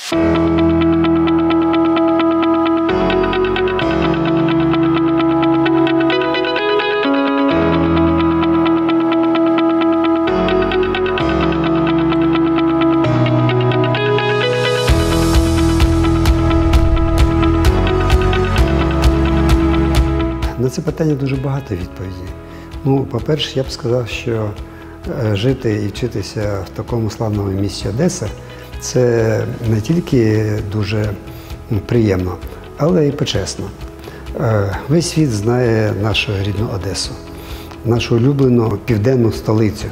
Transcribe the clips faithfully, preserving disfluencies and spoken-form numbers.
На це питання дуже багато відповідей. Ну, по-перше, я б сказав, що жити і вчитися в такому славному місті Одеса – це не тільки дуже приємно, але і почесно. Весь світ знає нашу рідну Одесу, нашу улюблену південну столицю.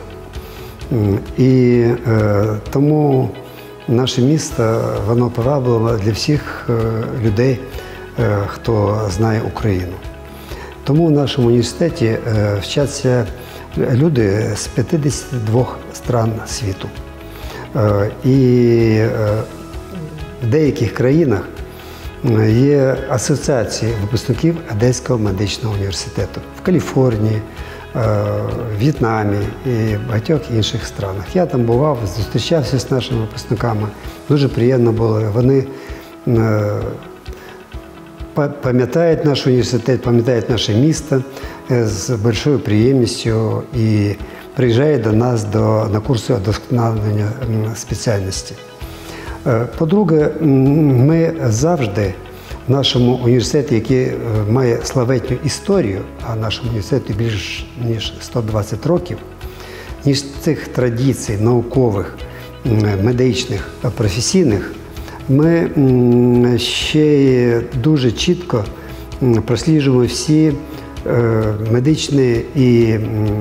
І е, тому наше місто, воно привабливо для всіх людей, е, хто знає Україну. Тому в нашому університеті е, вчаться люди з п'ятдесяти двох стран світу. Е, і е, в деяких країнах є асоціації випускників Одеського медичного університету в Каліфорнії, е, в В'єтнамі і в багатьох інших странах. Я там бував, зустрічався з нашими випускниками, дуже приємно було. Вони е, пам'ятають наш університет, пам'ятають наше місто з великою приємністю і приїжджають до нас до, на курси удосконалення спеціальності. По-друге, ми завжди в нашому університеті, який має славетну історію, а нашому університеті більш ніж сто двадцять років, ніж цих традицій наукових, медичних, професійних, ми ще й дуже чітко просліджуємо всі медичні і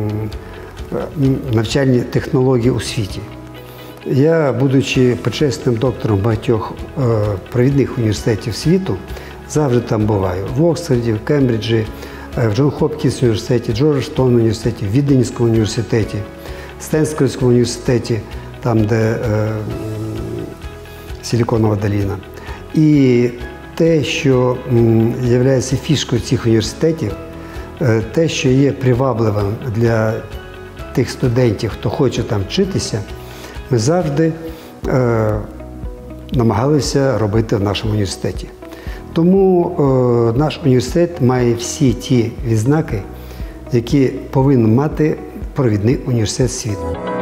навчальні технології у світі. Я, будучи почесним доктором багатьох провідних університетів світу, завжди там буваю. В Оксфорді, в Кембриджі, в Джон Хопкінс університеті, Джорджтаун університеті, в Віденському університеті, Стенфордському університеті, там, де Силіконова долина. І те, що є фішкою цих університетів, те, що є привабливим для тих студентів, хто хоче там вчитися, ми завжди е, намагалися робити в нашому університеті. Тому е, наш університет має всі ті відзнаки, які повинен мати провідний університет світу.